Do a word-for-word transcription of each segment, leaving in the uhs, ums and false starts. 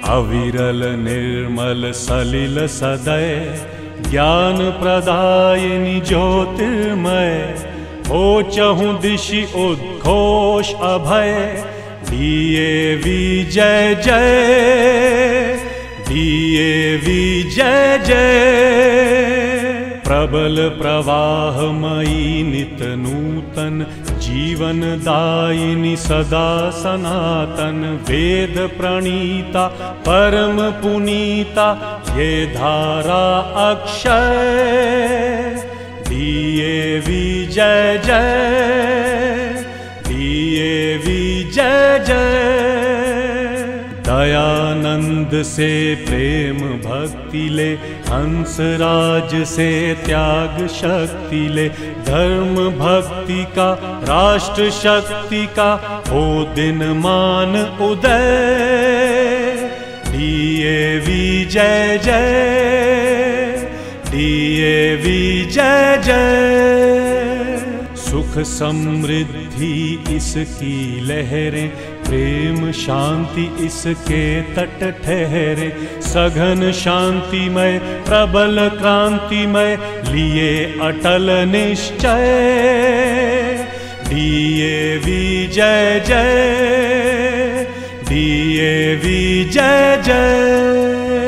अविरल निर्मल सलिल सदय ज्ञान प्रदायिनी ज्योतिर्मय हो चहु दिशि उद्घोष अभय दिए विजय जय दिए विजय जय। प्रबल प्रवाहमयी नित नूतन जीवन दायिनी सदा सनातन वेद प्रणीता परम पुनीता ये धारा अक्षय दिए विजय जय दिए विजय जय। दयानंद से प्रेम भक्ति ले हंसराज से त्याग शक्ति ले धर्म भक्ति का राष्ट्र शक्ति का हो दिन मान उदय दिए विजय जय दिए विजय जय। सुख समृद्धि इसकी लहरें प्रेम शांति इसके तट ठहरे सघन शांतिमय प्रबल क्रांतिमय लिए अटल निश्चय दिए विजय जय दिए विजय जय।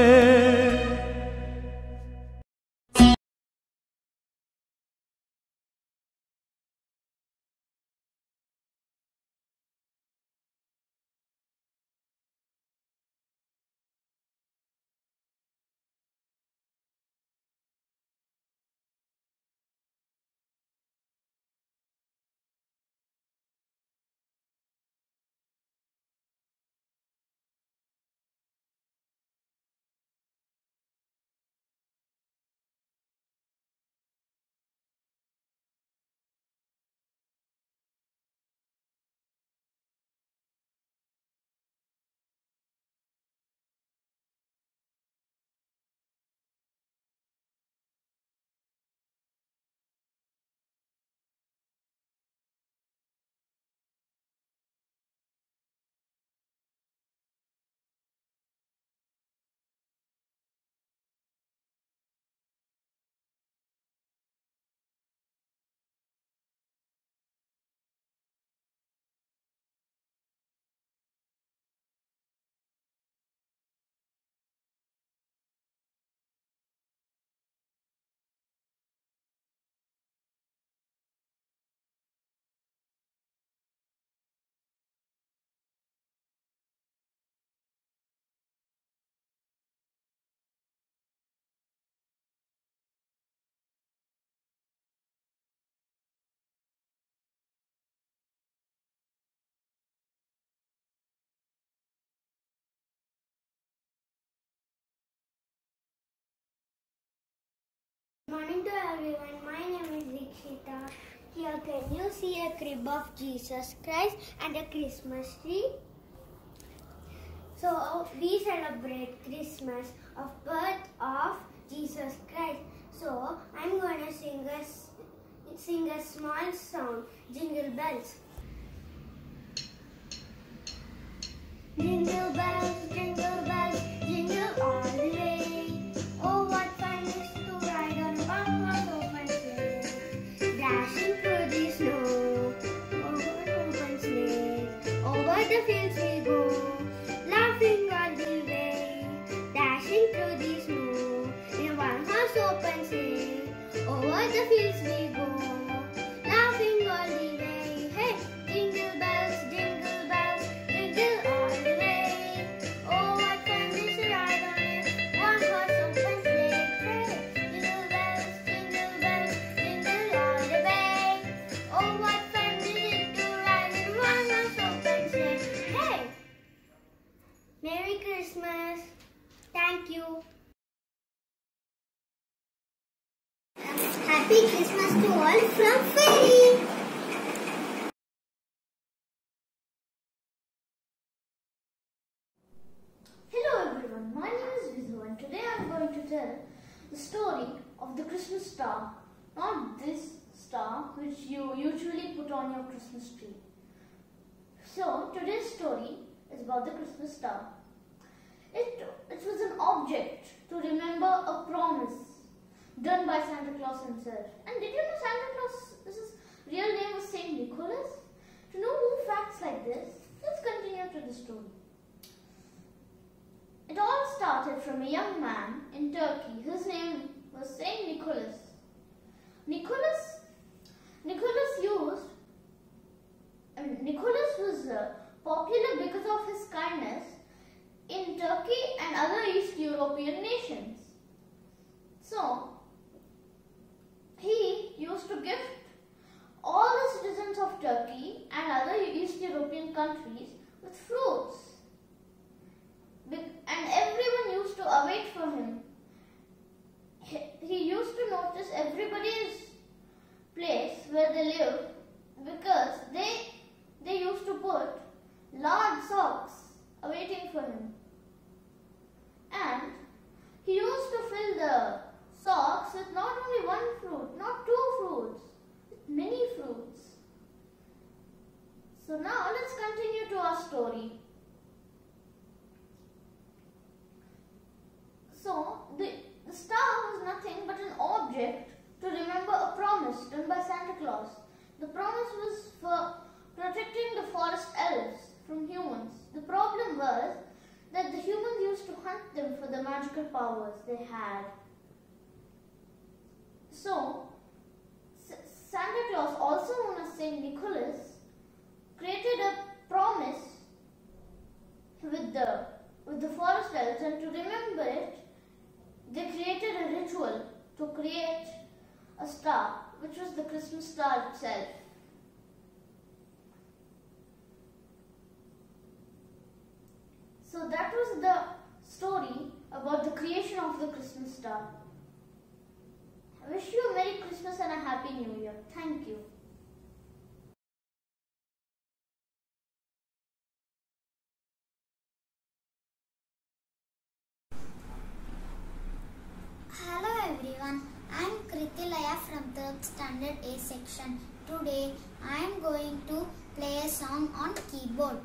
Good morning to everyone. My name is Dikshita. Here can you see a crib of Jesus Christ and a Christmas tree? So we celebrate Christmas of birth of Jesus Christ. So I'm going to sing a, sing a small song, Jingle Bells. Jingle bells, jingle bells, jingle all the way. Oh, what fun it is to ride on a one-horse open sleigh. Dashing through the snow, over open sleigh. Over the fields we go, laughing all the way. Dashing through the snow, in a one-horse open sleigh. Over the fields we go, laughing all the way. Hey, jingle bells, jingle bells, jingle all the way. Oh, what fun it is to ride on a one-horse open sleigh. Hey, jingle bells, jingle bells, jingle all the way. Oh, what fun it is to ride in a one-horse open sleigh. Hey, Merry Christmas. Thank you. Happy Christmas to all from Fairy. Hello everyone, my name is Vizu and today I am going to tell the story of the Christmas star. Not this star which you usually put on your Christmas tree. So today's story is about the Christmas star. It, it was an object to remember a promise done by Santa Claus himself. And did you know Santa Claus, his real name was Saint Nicholas? To know more facts like this, let's continue to the story. It all started from a young man in Turkey. His name was Saint Nicholas. Nicholas, Nicholas used, I mean, Nicholas was uh, popular because of his kindness in Turkey and other East European nations. So, he used to gift all the citizens of Turkey and other East European countries with fruits. And everyone used to await for him. He used to notice everybody's place where they lived because they, they used to put large socks awaiting for him. And he used to fill the socks with not only one fruit, not two fruits, with many fruits. So now let's continue to our story. So the, the star was nothing but an object to remember a promise done by Santa Claus. The promise was for protecting the forest elves from humans. The problem was that the humans used to hunt them for the magical powers they had. So, S Santa Claus, also known as Saint Nicholas, created a promise with the, with the forest elves, and to remember it, they created a ritual to create a star, which was the Christmas star itself. So that was the story about the creation of the Christmas star. I wish you a Merry Christmas and a Happy New Year. Thank you. Hello everyone, I am Kritilaya from third Standard A section. Today I am going to play a song on keyboard.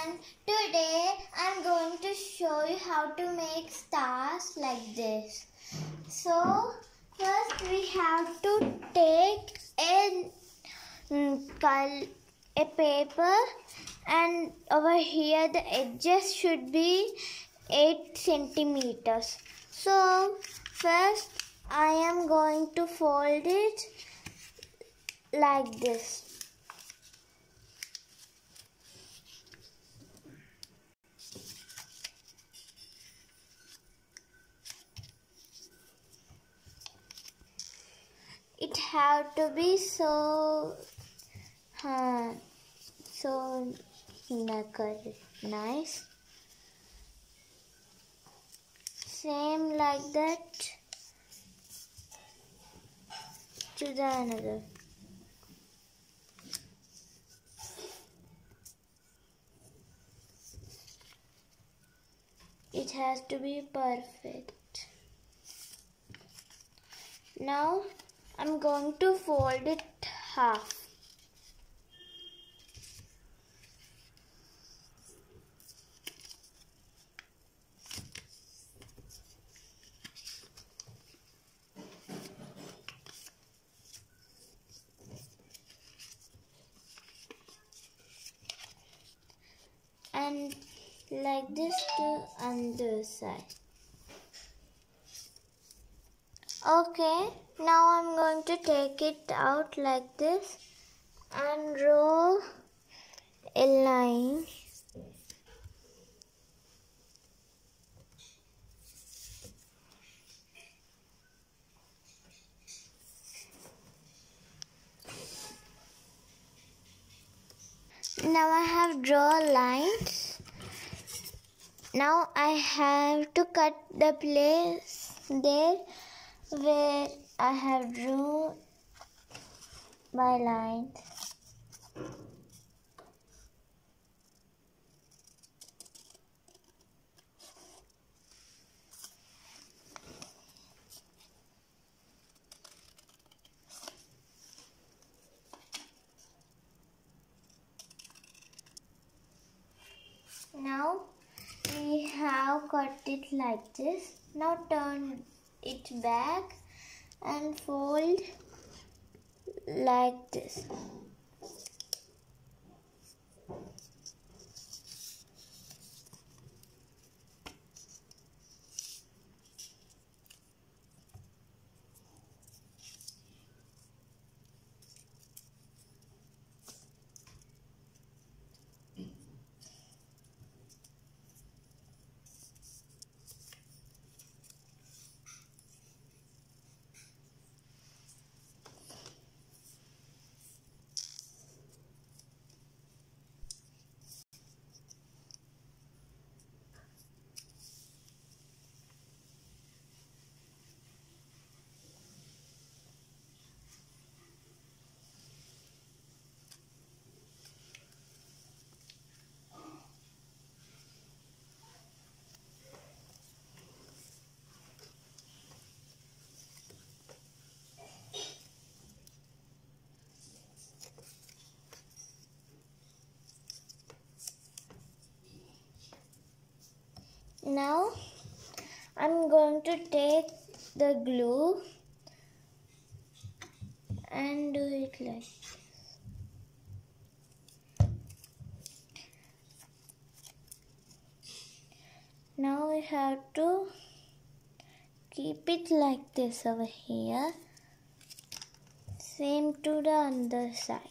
everyone, today I'm going to show you how to make stars like this. So first we have to take a, a paper, and over here the edges should be eight centimeters. So first I am going to fold it like this. It have to be so uh, so nice. Same like that to the another. It has to be perfect. Now I'm going to fold it half. And like this to other side. Okay, now I'm going to take it out like this and draw a line. Now I have drawn lines. Now I have to cut the place there where I have drawn my lines. Now we have cut it like this. Now turn it back and fold like this. Now I'm going to take the glue and do it like this. Now we have to keep it like this over here. Same to the other side.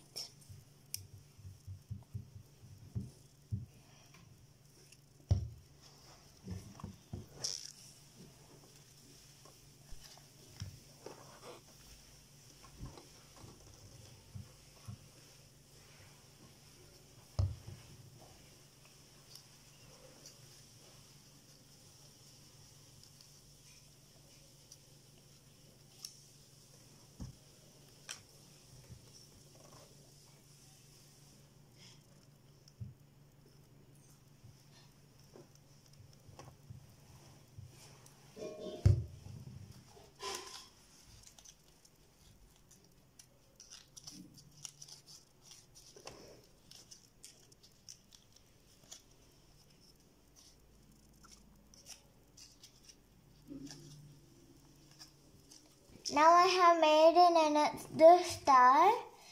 Now I have made an another star.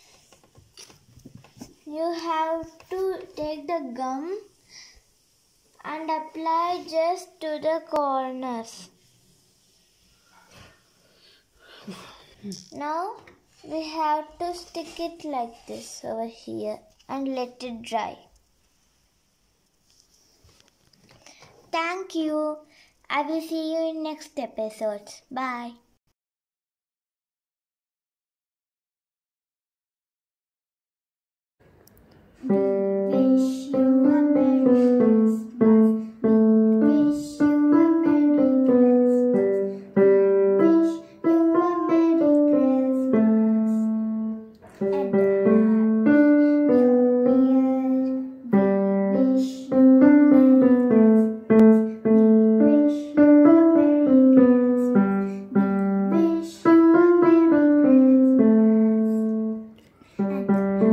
You have to take the gum and apply just to the corners. Now we have to stick it like this over here and let it dry. Thank you. I will see you in next episodes. Bye. We wish you a Merry Christmas. We wish you a Merry Christmas. We wish you a Merry Christmas and a Happy New Year. We wish you a Merry Christmas. We wish you a Merry Christmas. We wish you a Merry Christmas and a Happy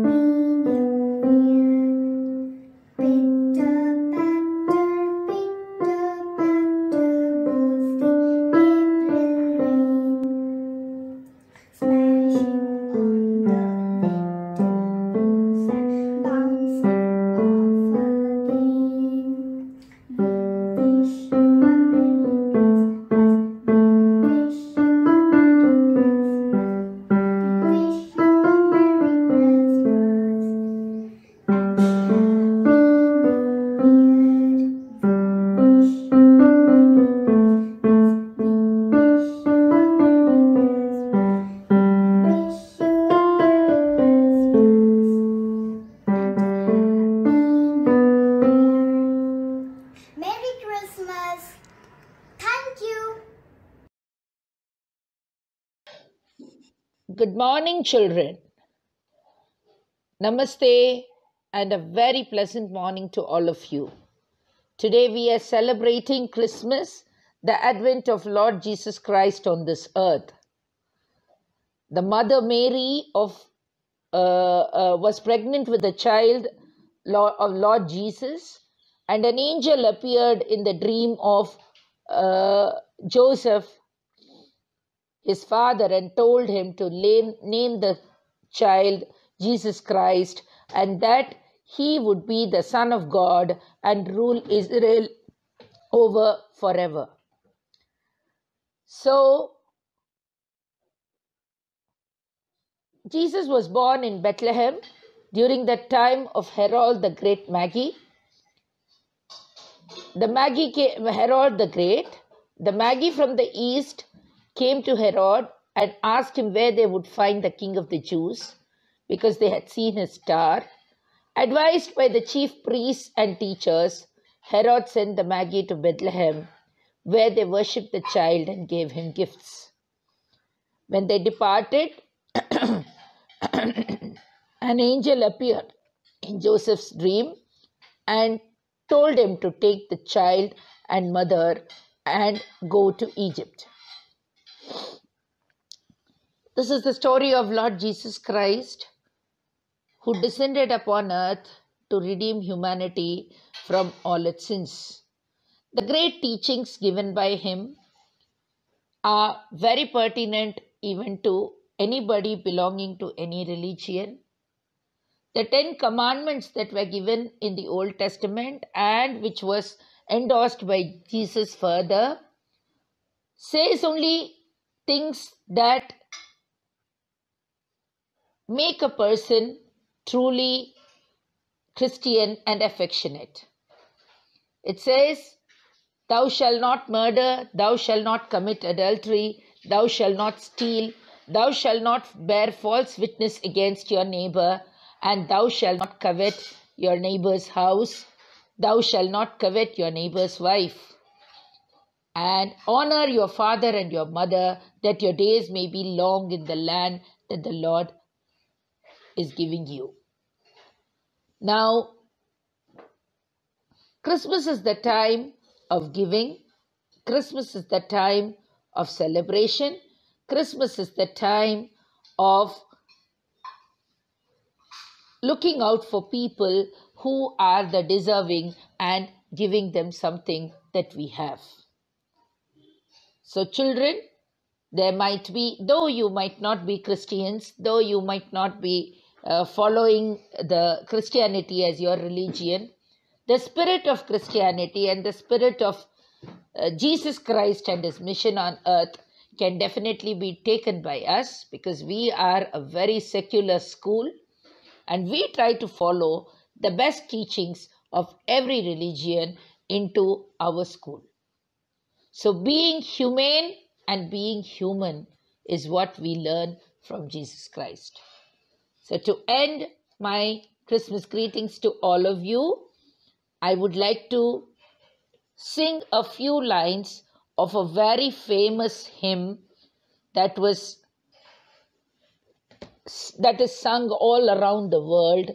Good morning, children. Namaste and a very pleasant morning to all of you. Today we are celebrating Christmas, the advent of Lord Jesus Christ on this earth. The Mother Mary of uh, uh, was pregnant with a child of Lord Jesus, and an angel appeared in the dream of uh, Joseph, his father, and told him to name, name the child Jesus Christ, and that he would be the Son of God and rule Israel over forever. So, Jesus was born in Bethlehem during the time of Herod the Great Magi. The Magi came, Herod the Great, the Magi from the east came to Herod and asked him where they would find the king of the Jews, because they had seen his star. Advised by the chief priests and teachers, Herod sent the Magi to Bethlehem, where they worshipped the child and gave him gifts. When they departed, an angel appeared in Joseph's dream and told him to take the child and mother and go to Egypt. This is the story of Lord Jesus Christ, who descended upon earth to redeem humanity from all its sins. The great teachings given by him are very pertinent even to anybody belonging to any religion. The Ten Commandments that were given in the Old Testament and which was endorsed by Jesus further says only things that make a person truly Christian and affectionate. It says, "Thou shalt not murder, thou shalt not commit adultery, thou shalt not steal, thou shalt not bear false witness against your neighbor, and thou shalt not covet your neighbor's house, thou shalt not covet your neighbor's wife. And honor your father and your mother, that your days may be long in the land that the Lord is giving you." Now, Christmas is the time of giving. Christmas is the time of celebration. Christmas is the time of looking out for people who are the deserving and giving them something that we have. So children, There might be, though you might not be Christians, though you might not be uh, following the Christianity as your religion, the spirit of Christianity and the spirit of uh, Jesus Christ and his mission on earth can definitely be taken by us, because we are a very secular school and we try to follow the best teachings of every religion into our school. So being humane and being human is what we learn from Jesus Christ. So to end my Christmas greetings to all of you, I would like to sing a few lines of a very famous hymn that was that is sung all around the world.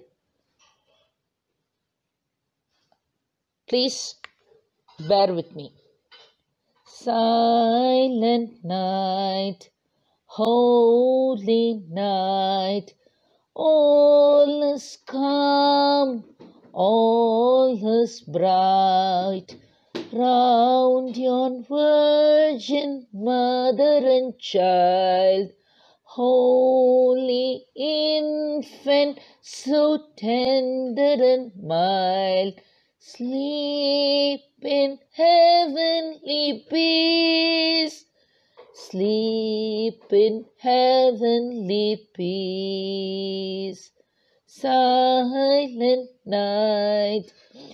Please bear with me. Silent night, holy night, all is calm, all is bright, round yon virgin mother and child, holy infant, so tender and mild, sleep in heavenly peace, sleep in heavenly peace. Silent night,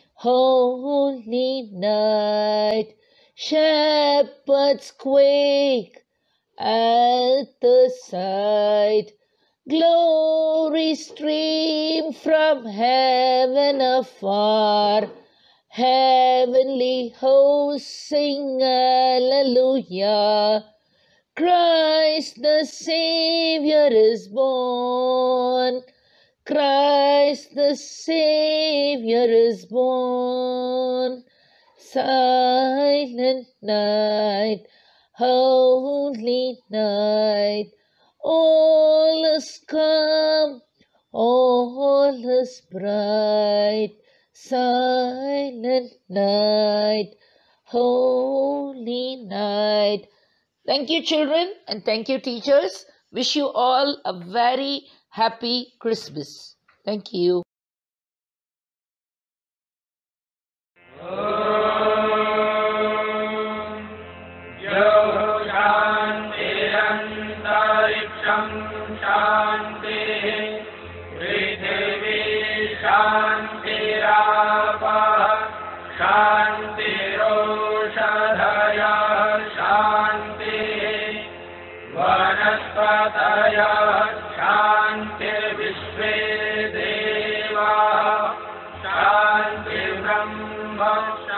holy night, shepherds quake at the sight, glory stream from heaven afar, heavenly hosts sing Alleluia. Christ the Savior is born, Christ the Savior is born. Silent night, holy night, all is calm, all is bright. Silent night, holy night. Thank you, children, and thank you, teachers. Wish you all a very happy Christmas. Thank you. शान्तिर्विश्वे देवा शान्तिर्ब्रह्म